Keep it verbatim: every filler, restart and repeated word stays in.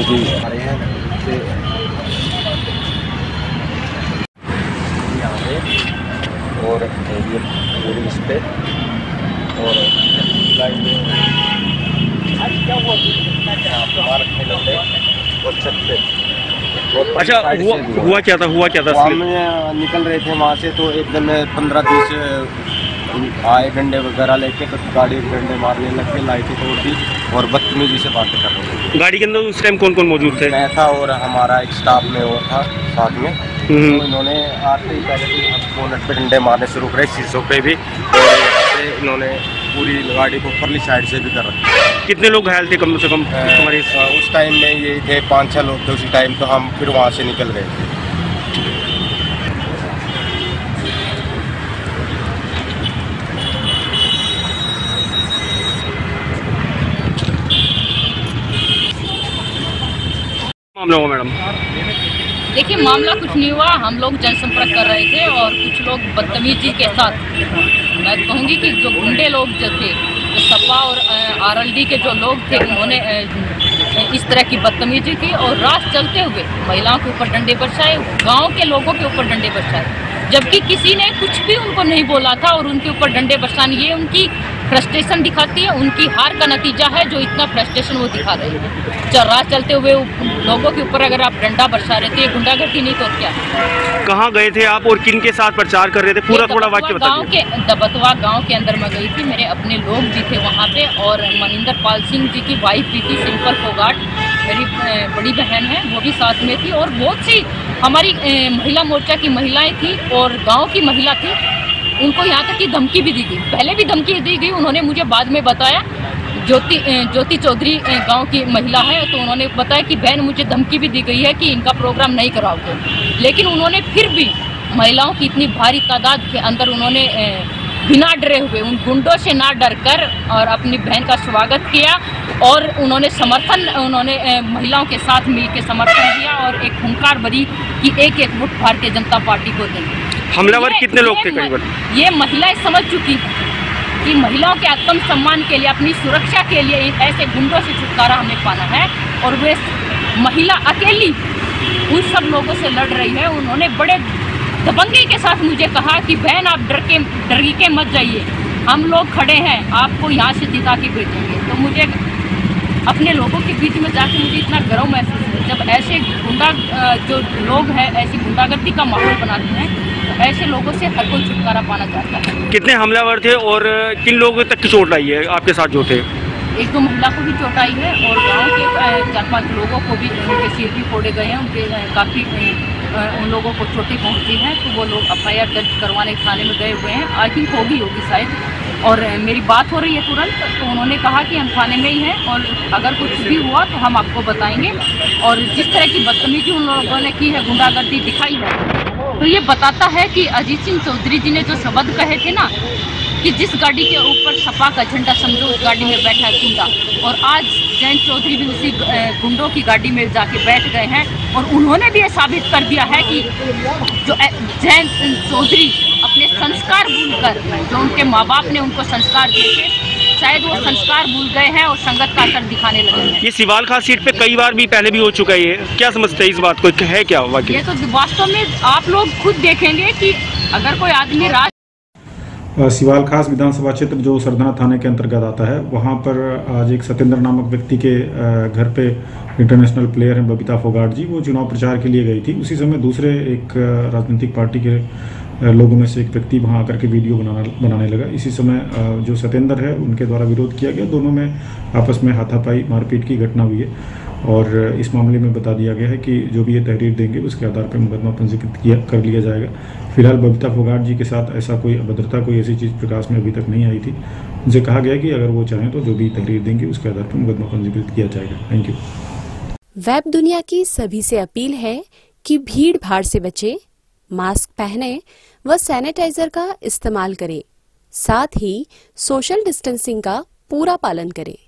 जी आ रहे हैं यहाँ पे और ये पूरी इस पे और क्या हुआ रखने लगे और छत पे। अच्छा हुआ हुआ क्या था हुआ क्या था हम निकल रहे थे वहाँ से तो एकदम पंद्रह बीस आए डंडे वगैरह लेके तो गाड़ी डंडे मारने लग के लाइटें तोड़ दी और बदतमीजी से बातें कर रहे थे। गाड़ी के अंदर उस टाइम कौन कौन मौजूद थे? मैं था और हमारा एक स्टाफ में वो था साथ में। तो इन्होंने आते ही पहले भी बोनट पे डंडे मारने शुरू करे, शीशों पे भी, और यहाँ पे इन्होंने पूरी गाड़ी को ऊपरली साइड से भी कर रखा। कितने लोग घायल थे कम से कम तुम्हारे? उस टाइम में ये थे पाँच छः लोग थे उसी टाइम, तो हम फिर वहाँ से निकल गए थे। मामला हुआ मैडम? देखिए मामला कुछ नहीं हुआ, हम लोग जनसंपर्क कर रहे थे और कुछ लोग बदतमीजी के साथ, मैं कहूँगी कि जो गुंडे लोग जो थे, जो सपा और आरएलडी के जो लोग थे, उन्होंने इस तरह की बदतमीजी की और रात चलते हुए महिलाओं के ऊपर डंडे बरसाए, गांव के लोगों के ऊपर डंडे बरसाए, जबकि किसी ने कुछ भी उनको नहीं बोला था और उनके ऊपर डंडे बरसाने, ये उनकी फ्रस्ट्रेशन दिखाती है, उनकी हार का नतीजा है जो इतना फ्रस्ट्रेशन वो दिखा रहे हैं। चल रात चलते हुए लोगों के ऊपर अगर आप डंडा बरसा रहे थे, ये गुंडागर्दी नहीं तो क्या? कहाँ गए थे आप और किन के साथ प्रचार कर रहे थे? पूरा थोड़ा वाक्य बताइए। गांव के दबतवा गांव के अंदर मैं गई थी, मेरे अपने लोग भी थे वहाँ पे और मनिंदर पाल सिंह जी की वाइफ भी थी, सिंपल फोगाट मेरी बड़ी बहन है, वो भी साथ में थी और बहुत सी हमारी महिला मोर्चा की महिलाएं थी और गांव की महिला थी। उनको यहाँ तक की धमकी भी दी गई, पहले भी धमकी दी गई, उन्होंने मुझे बाद में बताया, ज्योति ज्योति चौधरी गांव की महिला है, तो उन्होंने बताया कि बहन मुझे धमकी भी दी गई है कि इनका प्रोग्राम नहीं कराओगे। लेकिन उन्होंने फिर भी महिलाओं की इतनी भारी तादाद के अंदर उन्होंने बिना डरे हुए, उन गुंडों से ना डर कर और अपनी बहन का स्वागत किया और उन्होंने समर्थन, उन्होंने महिलाओं के साथ मिलकर समर्थन दिया और एक हुंकार भरी कि एक एक वोट भारतीय जनता पार्टी को दें। हमलावर कितने लोग थे करीबन? ये महिलाएं समझ चुकी थी कि महिलाओं के आत्म सम्मान के लिए, अपनी सुरक्षा के लिए ऐसे गुंडों से छुटकारा हमें पाना है और वे महिला अकेली उन सब लोगों से लड़ रही है। उन्होंने बड़े दबंगी के साथ मुझे कहा कि बहन आप डर के डर के मत जाइए, हम लोग खड़े हैं, आपको यहाँ से जिता के भेजेंगे। तो मुझे अपने लोगों के बीच में जाकर मुझे इतना गर्व महसूस हुआ, जब ऐसे गुंडा जो लोग हैं ऐसी गुंडागर्दी का माहौल बनाते हैं, तो ऐसे लोगों से हर कोई छुटकारा पाना चाहता है। कितने हमलावर थे और किन लोगों तक की चोट आई है आपके साथ जो थे? एक दो महिला को भी चोट आई है और गांव के चार पांच लोगों को भी, उनके सिर भी फोड़े गए हैं, उनके काफ़ी उन लोगों को चोटें पहुंची हैं, तो वो लोग एफ आई आर दर्ज करवाने थाने में गए हुए हैं। आई थिंक होगी होगी शायद। और मेरी बात हो रही है तुरंत, तो उन्होंने कहा कि हम थाने में ही हैं और अगर कुछ भी हुआ तो हम आपको बताएंगे। और जिस तरह की बदतमीजी उन लोगों ने की है, गुंडागर्दी दिखाई है, तो ये बताता है कि अजीत सिंह चौधरी जी ने जो शब्द कहे थे ना कि जिस गाड़ी के ऊपर सपा का झंडा समझो उस गाड़ी में बैठा है गुंडा, और आज जयंत चौधरी भी उसी गुंडों की गाड़ी में जाके बैठ गए हैं और उन्होंने भी ये साबित कर दिया है कि जो जयंत चौधरी अपने संस्कार भूलकर, जो उनके माँ बाप ने उनको संस्कार दिए थे, शायद वो संस्कार भूल गए हैं और संगत का असर दिखाने लगे हैं। ये सिवाल खास सीट पे कई बार भी पहले भी हो चुका है, ये क्या समझते हैं इस बात को, है क्या वाकई? ये तो वास्तव में आप लोग खुद देखेंगे कि अगर कोई आदमी राज सिवाल खास विधानसभा क्षेत्र जो सरदाना थाने के अंतर्गत आता है, वहाँ पर आज एक सत्येंद्र नामक व्यक्ति के घर पे इंटरनेशनल प्लेयर हैं बबीता फोगाट जी, वो चुनाव प्रचार के लिए गई थी। उसी समय दूसरे एक राजनीतिक पार्टी के लोगों में से एक व्यक्ति वहाँ आकर के वीडियो बनाना बनाने लगा। इसी समय जो सत्येंद्र है उनके द्वारा विरोध किया गया, दोनों में आपस में हाथापाई मारपीट की घटना हुई है और इस मामले में बता दिया गया है कि जो भी ये तहरीर देंगे उसके आधार पर मुकदमा पंजीकृत किया कर लिया जाएगा। फिलहाल बबीता फोगाट जी के साथ ऐसा कोई अभद्रता, कोई ऐसी चीज़ प्रकाश में अभी तक नहीं आई थी। उनसे कहा गया कि अगर वो चाहें तो जो भी तहरीर देंगे उसके आधार पर मुकदमा पंजीकृत किया जाएगा। Thank you. वेब दुनिया की सभी से अपील है कि भीड़ भाड़ से बचे, मास्क पहने व सैनिटाइजर का इस्तेमाल करें, साथ ही सोशल डिस्टेंसिंग का पूरा पालन करें।